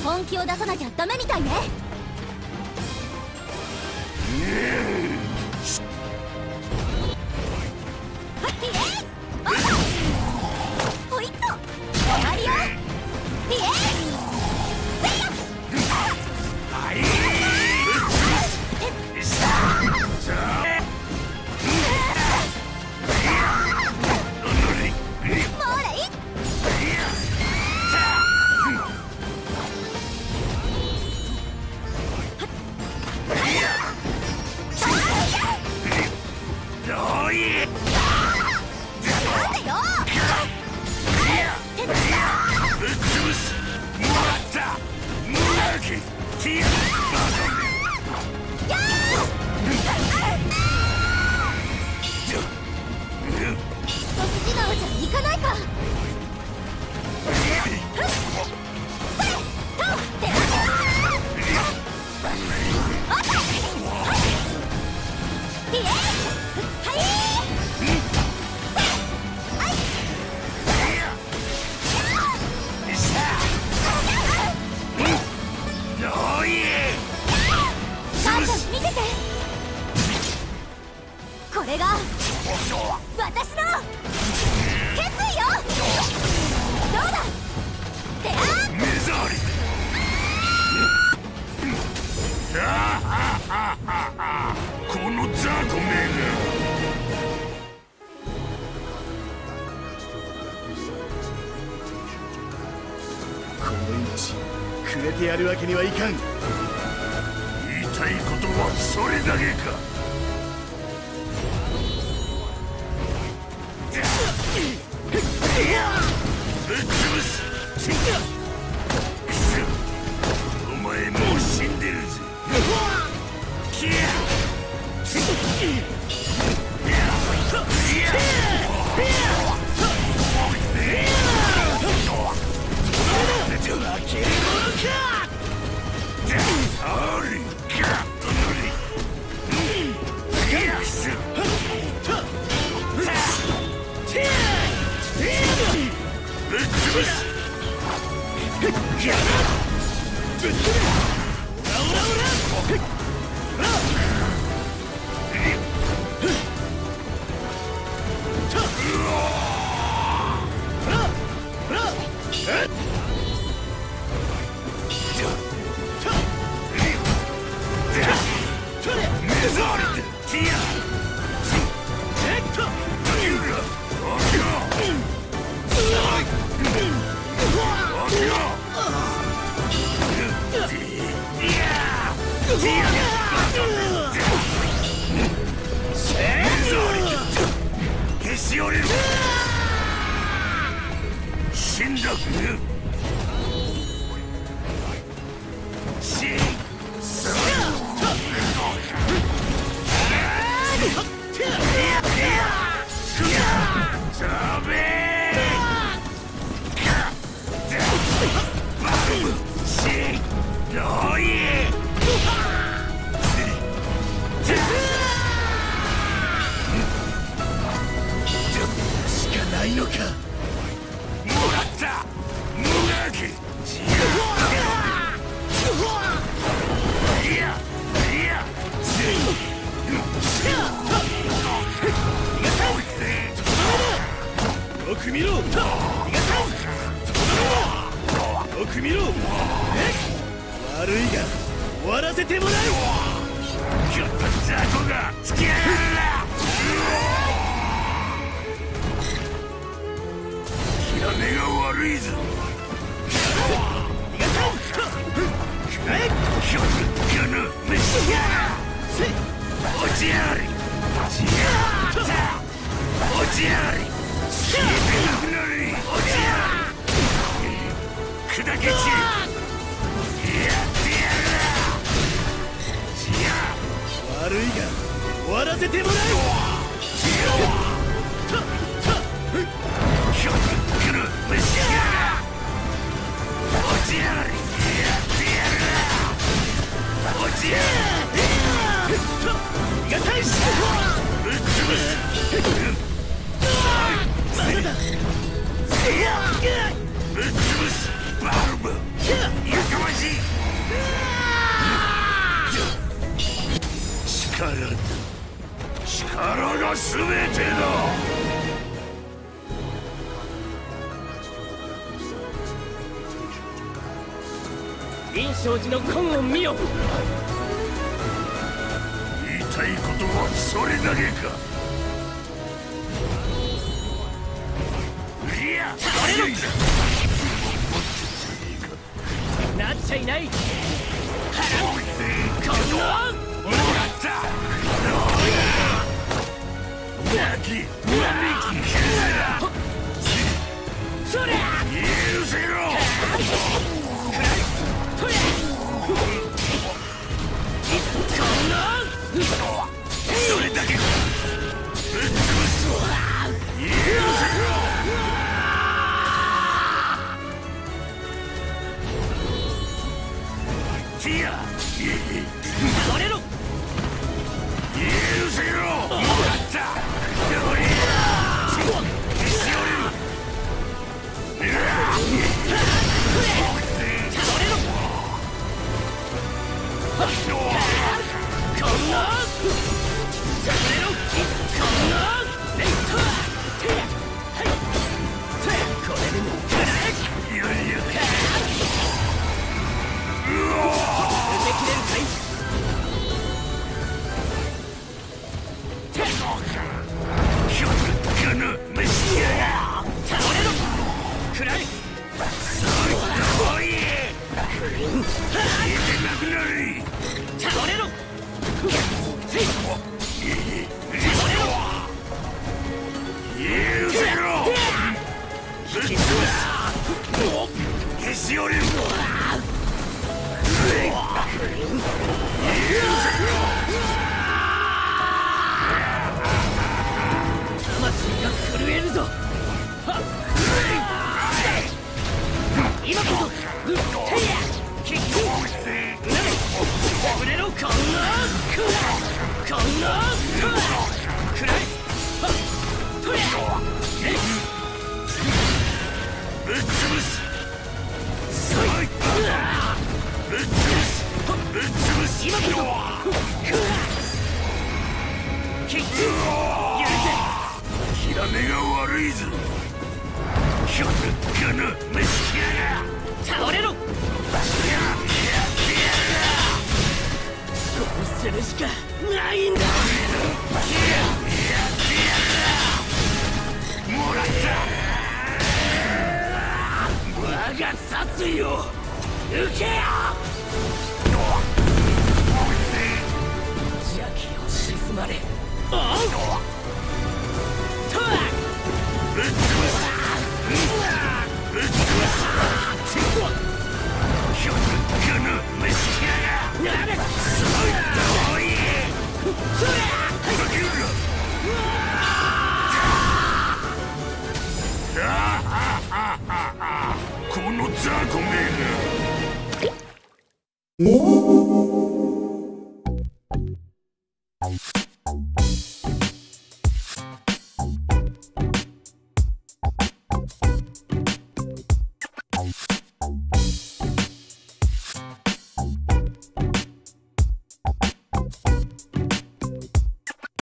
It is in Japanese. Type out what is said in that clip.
本気を出さなきゃダメみたいね。ポイント終わりよ。ピエーせいやこれが私の決意よ。どうだてあメザーリこの雑魚めがこの命くれてやるわけにはいかん。 言いたいことはそれだけか。ぶっ潰す。お前もう死んでるぜ。キャ死んだ。しかないのか。もらった。もがけ。よく見ろ。よく見ろ。悪いが終わらせてもらう。ちょっと雑魚がつきやがるな。屋根が悪いぞ。落ちやがれ。落ちやがれ。消えてなくなれ。落ちやがれ。砕け散る。やってやるな。悪いが終わらせてもらう。落ちやがれ。やってやるな。落ちやがれ。が大使ぶっ潰す。まだだ。ぶっ潰す。バルブやかまし勝寺の根を見よ。 言いたいことはそれだけか。いや倒れろ。なっちゃいない。こんなもらったそりゃ許せろ。 とりゃこんなそれだけか。ぶっ潰す。許せろ。ティア倒れろ。 許せろ。もらったよりしおれる。 倒れろ。こんな倒れろ。こんなレイトはいこれでも食らえ。 いやいや受けきれるかい。 この虫やが倒れろ。食らえ。 おい入れてなくなれ。 倒れろ。 倒れろ。許せろ。ぶっ潰す。へし折れる。許せろ。 魂が震えるぞ。今こそキック触れろ。こんなこんなくらいとやぶっ潰す。ぶっ潰す。ぶっ潰す。 今こそキック許せ。 ヒラメが悪いぞ。この虫やが倒れろ。 やってやそうするしかないんだ。 る。もらった。 我が殺意を受けよ。邪気を沈まれ。ああとはぶっ潰す。ぶっ潰す。この虫やがなれ。 おいそりゃふざけるか。この雑魚めが